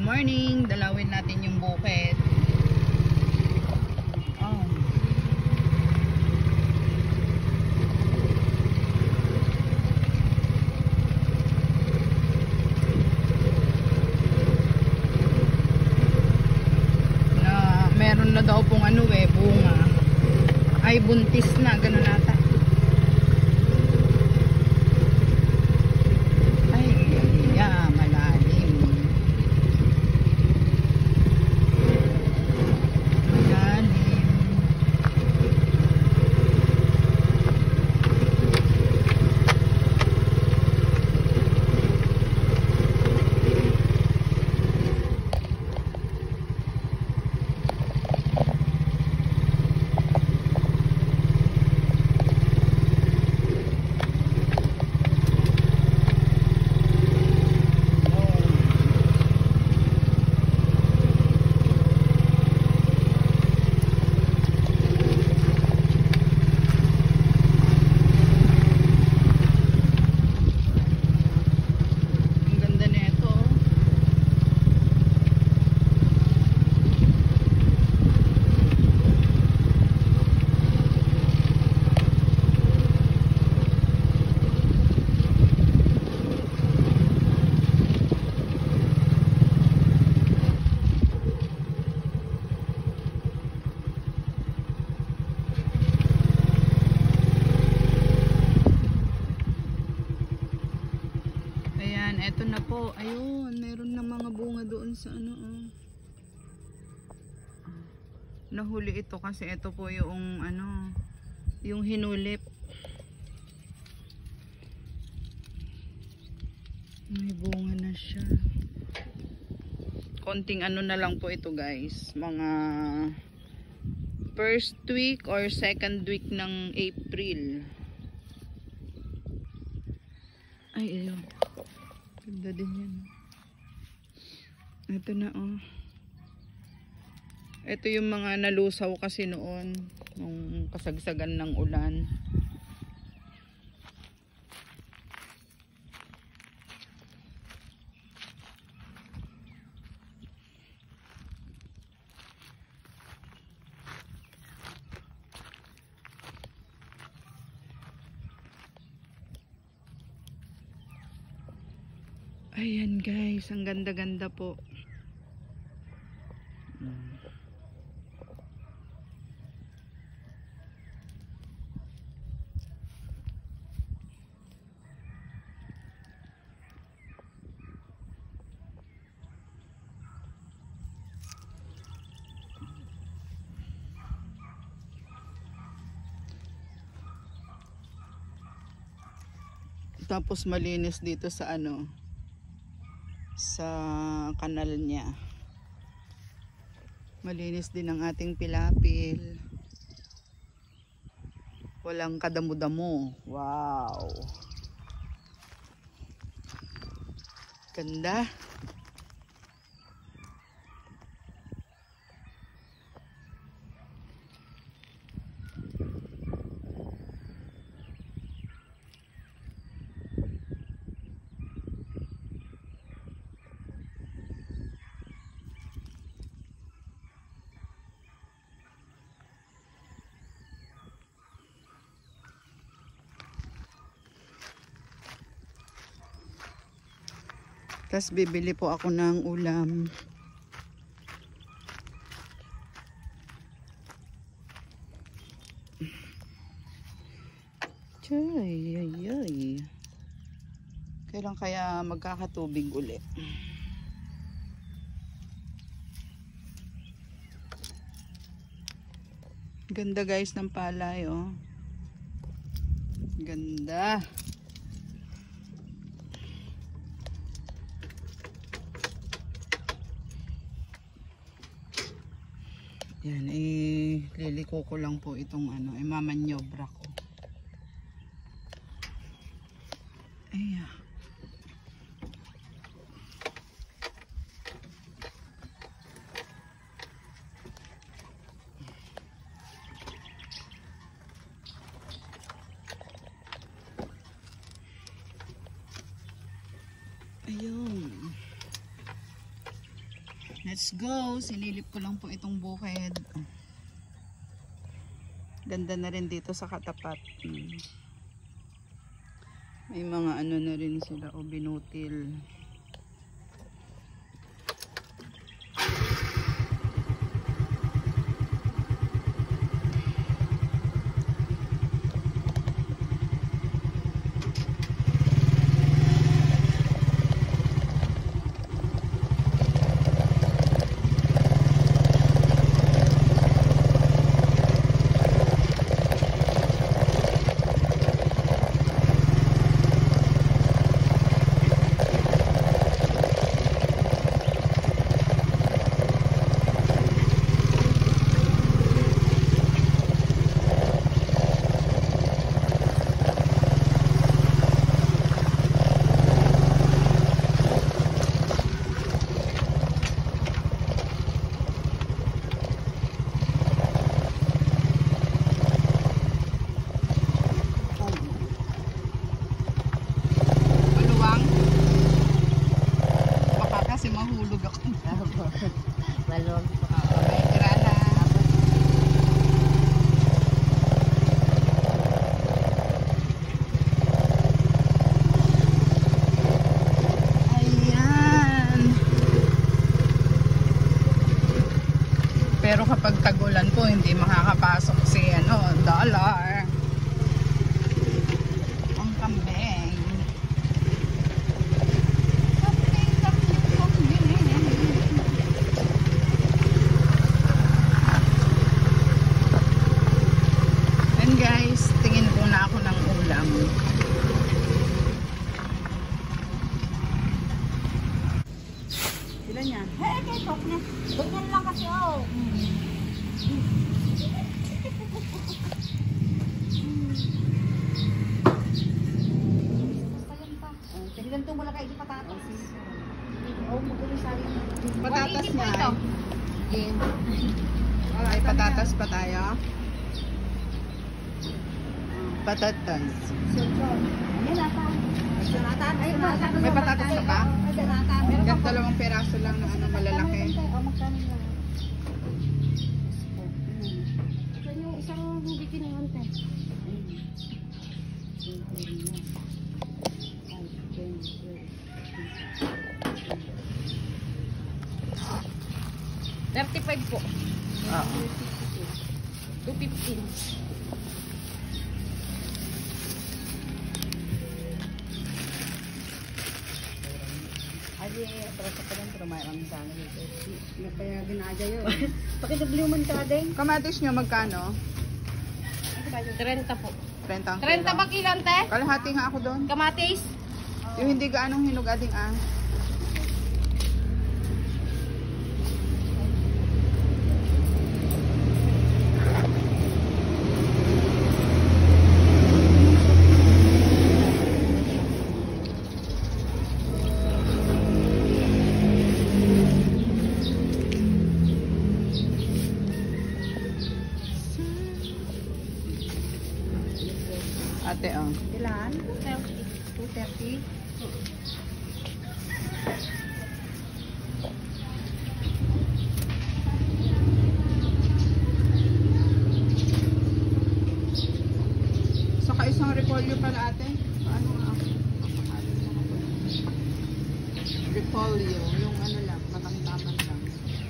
morning. Dalawin natin yung bukid. Oh. Meron na daw pong bunga. Ay, buntis na. Ganun ata. Eto na po. Ayun, meron na mga bunga doon sa Nahuli ito kasi ito po yung yung hinulip. May bunga na siya. Konting na lang po ito, guys. Mga first week or second week ng April. Ay, ayun. Ganda din yan. Ito na, Ito yung mga nalusaw kasi noon nung kasagsagan ng ulan. Ayan, guys, ang ganda-ganda po. Tapos malinis dito sa sa kanal niya. Malinis din ang ating pilapil. Walang kadamo-damo. Wow. Ganda. Tapos bibili po ako ng ulam. Ay. Kailan kaya magkakatubig uli? Ganda, guys, ng palay, Ganda. Yan, liliko ko lang po itong mamanyobra ko. Ayan. Ayun. Let's go. Sinilip ko lang po itong bukid. Ganda na rin dito sa katapat. May mga ano na rin sila o binutil. Maluwag po. May grana. Ayan. Pero kapag tag-ulan po, hindi makakapasok si dollar. Ang kambing. Guys, tingin ko na ako ng ulam. Ilan yan? Hey, kay Tok niya. Ganyan lang kasi, oh. Ganito mo lang kayo di patatas. Oh, magaling sa akin. Patatas Ito. na. Ay, patatas pa tayo. Patatas. May patatas ka pa? Hanggang 2 peraso lang na malalaki. Magkano lang? Ito yung isang bikin ng ante. $35 po. Oo. $2.15. Ay, para sa pala, pero may ang sana nito. Kaya ginadya yun. Pakidabluman ka din. Kamatis nyo, magkano? 30 po. 30 ang 30 kilo. ba kilan, te? Kalahati nga ako doon. Kamatis? Yung hindi gaanong hinog ading Ate, oh. Ilan? 230. Saka isang repolyo pala ate. Paano nga ako? Repolyo. Yung lang, matangtaman lang.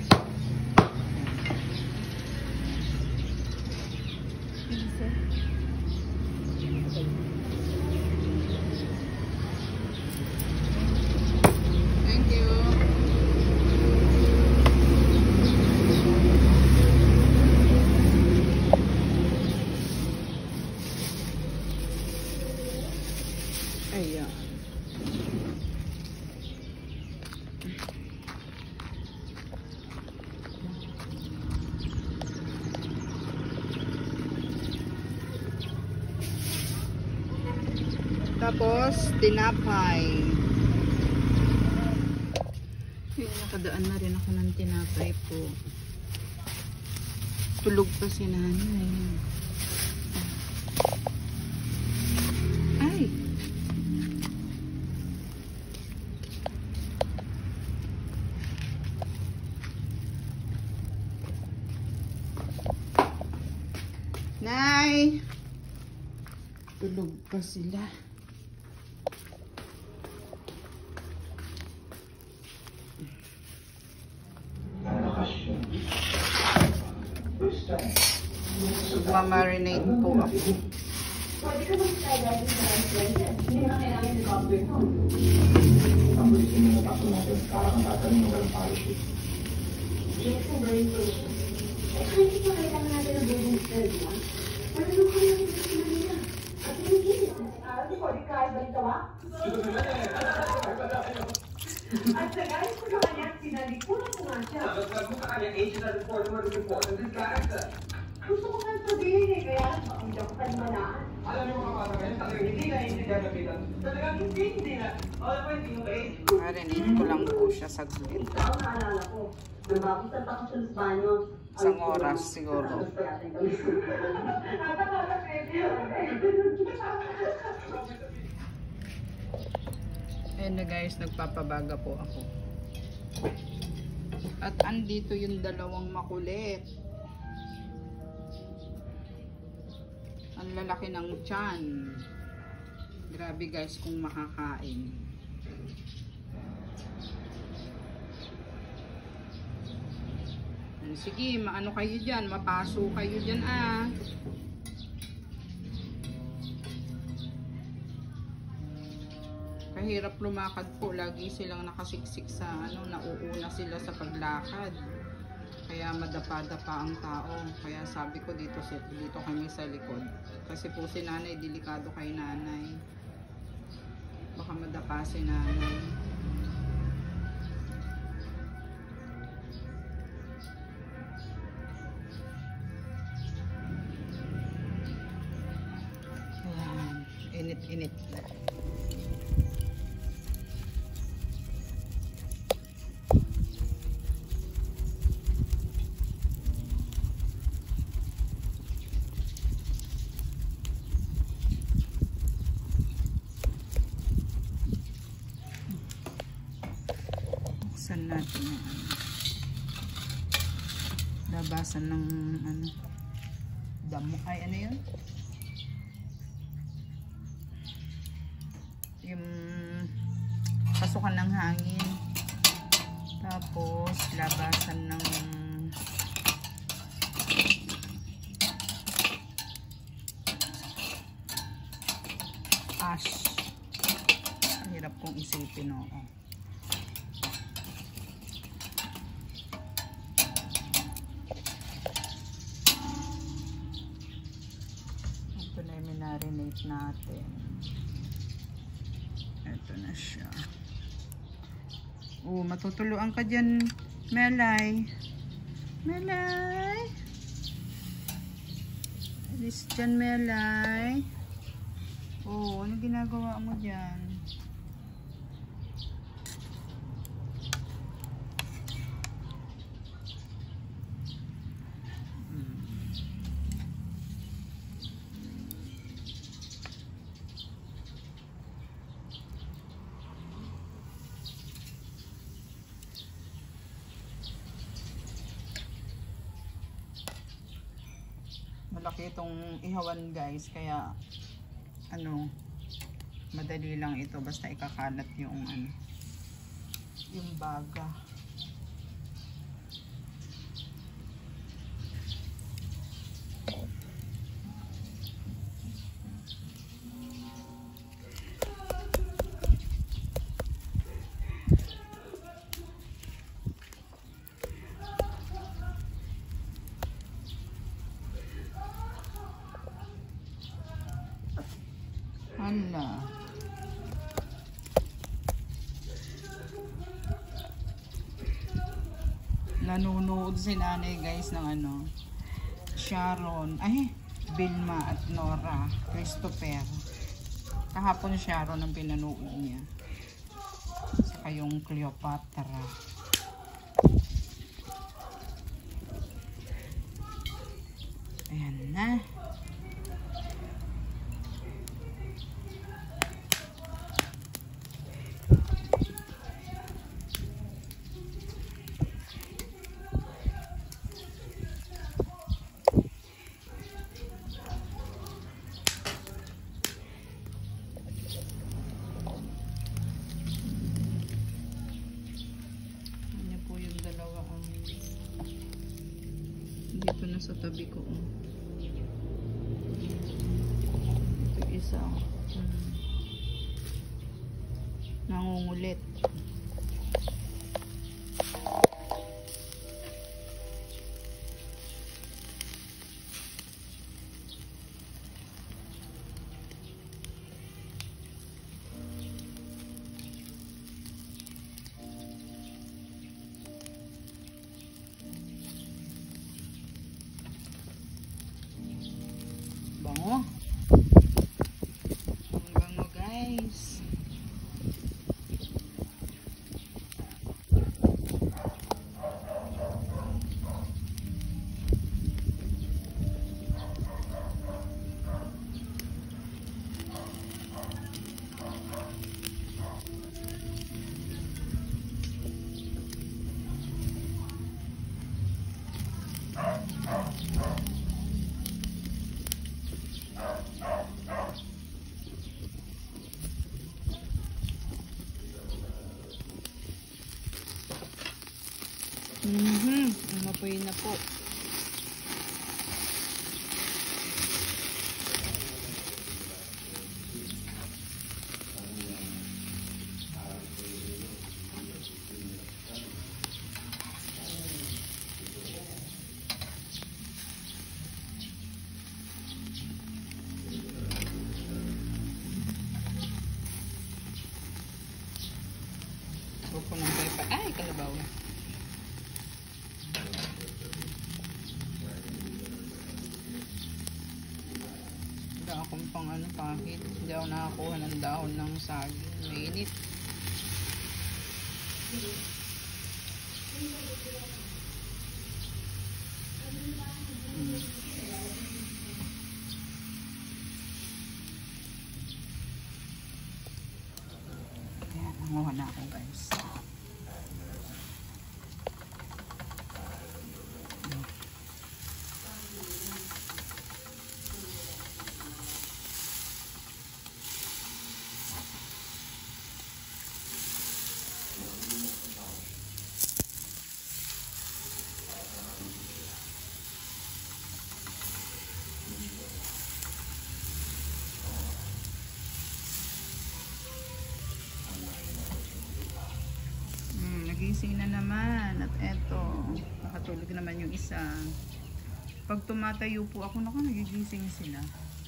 Thank you. Ayan. Tapos, tinapay. Nakadaan na rin ako ng tinapay po. Tulog pa si nanay. Ay! nanay. Tulog pa sila. Magmamarinate po ako. At sa galing ko sa kanya, sinalikunan ko nga siya. Naglag mo sa kanya, na report ng disconnect. Gusto ko nga sabihin eh, kaya hindi ako kanmanaan. Alam niyo mga bata kayo, talagang hindi na napitan. Talagang hindi na. Alam mo, hindi okay? Marinate ko lang po siya sa glit. Ikaw naalala ko, nababasat ako sa banyo. Isang oras siguro. Ayan na guys, nagpapabaga po ako. At andito yung dalawang makulit. Ang lalaki ng tiyan. Grabe guys kung makakain. Sige, maano kayo dyan, mapaso kayo dyan ah. Kahirap lumakad po, lagi silang nakasiksik sa nauuna sila sa paglakad. Kaya madapa-dapa ang tao. Kaya sabi ko dito kami sa likod. Kasi po si nanay, delikado kay nanay. Baka madapa si nanay. Ayan, init-init na. Buksan natin yung labasan ng damo. Ay, ano yun? Yung pasukan ng hangin. Tapos, labasan ng ash. Ang hirap kong isipin, oo. Ito na yung minarinate natin. Ito na siya. Oh, matutuluan ka dyan, Melay. Melay. Alis dyan, Melay. Oh, ano ginagawa mo dyan? Malaki itong ihawan guys, kaya madali lang ito basta ikakalat yung yung baga. Hala. Nanonood si nanay guys ng Sharon, Vilma at Nora Christopher. Kahapon Sharon ang pinanood niya. Saka yung Cleopatra. Ayan na. nasa tabi ko. Oh. Ito isa. Nangungulit. Bango. Ang bango, guys. Umapoy na po. Buko ng pepa. Ay, kalabaw. Wala akong pang ano kahit. Hindi ako nakakuha ng dahon ng saging. Mainit. Ayan, nanguha na ako, guys. Nagising na naman at eto, nakatulog naman yung isa. Pag tumatayo po ako, nagigising sila.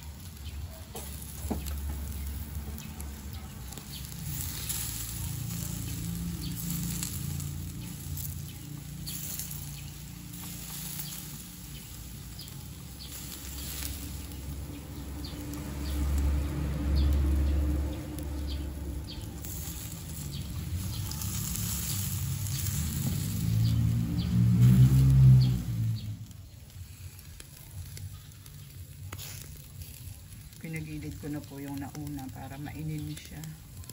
Pinagilid ko na po yung nauna para mainin siya.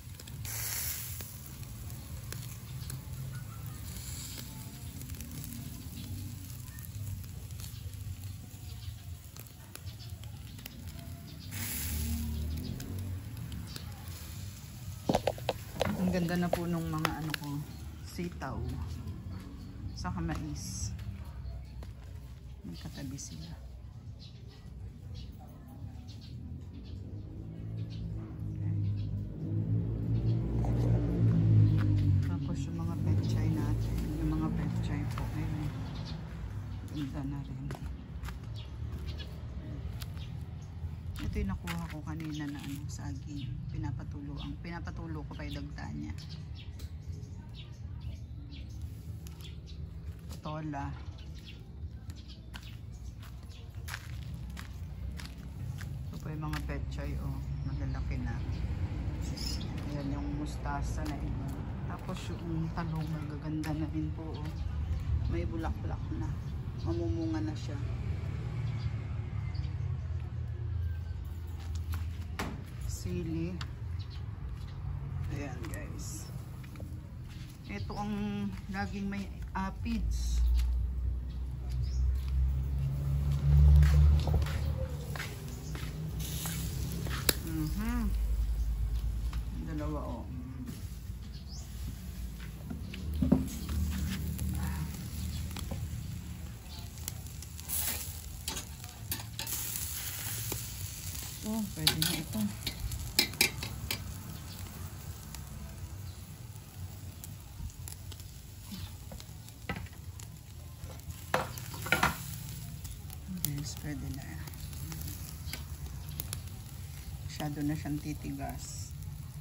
Ang ganda na po nung mga ano ko, sitaw saka mais. May katabi sila. Ganda na rin. Ito yung nakuha ko kanina na ano, saging. Pinapatulo ko pa yung dagta niya. Patola. Ito pa yung mga petchay, oh. Malalaki na. Ayan yung mustasa na iba. Tapos yung talong magaganda na rin po, oh. May bulak-bulak na. Mamumunga na siya. Sili. Ayan, guys. Ito ang laging may aphids. Dalawa, oh. pwede na ito. Yes, pwede na. Masyado na siyang titigas.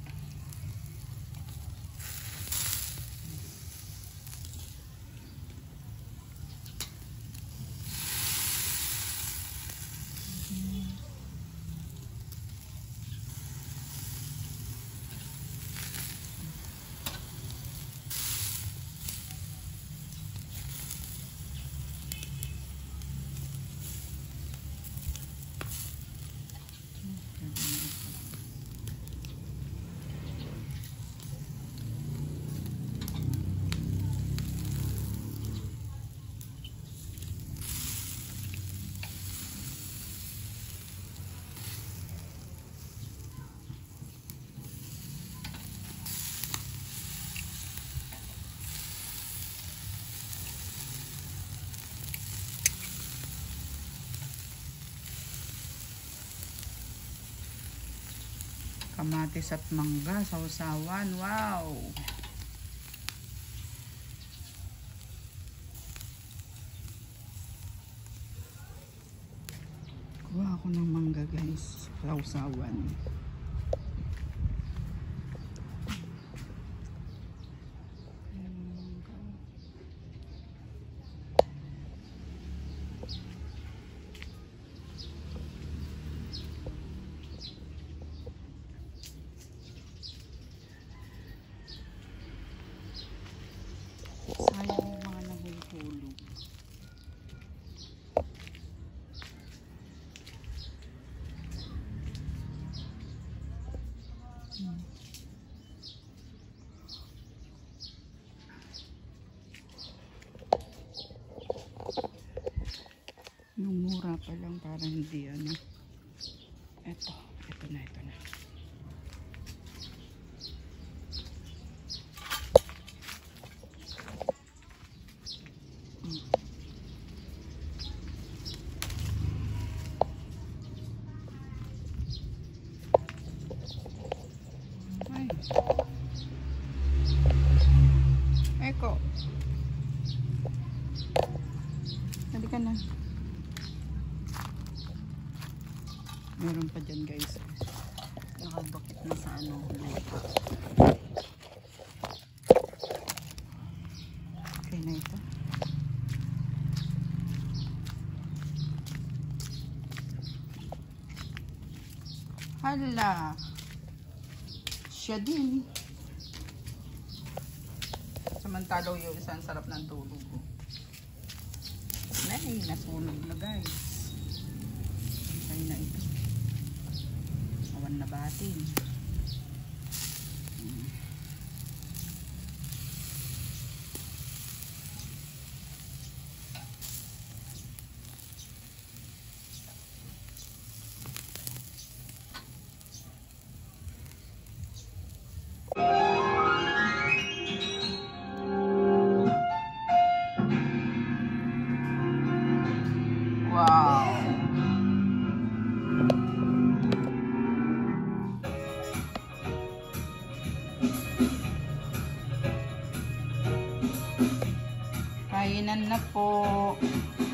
Kamatis at mangga, sausawan. Wow! Kuha ako ng mangga guys. Sausawan. Sayang yung mga nahulog. Yung mura pa lang para hindi ano. Ito na. Eko. Halika na. Meron pa dyan guys. Nakabakit na sa ano. Okay na ito. Hala. Siya din. Samantalo yung isang sarap ng tulog ko. Nay, nasunog na guys. Okay na ito. Awan na batin. Wow. Kainan na po.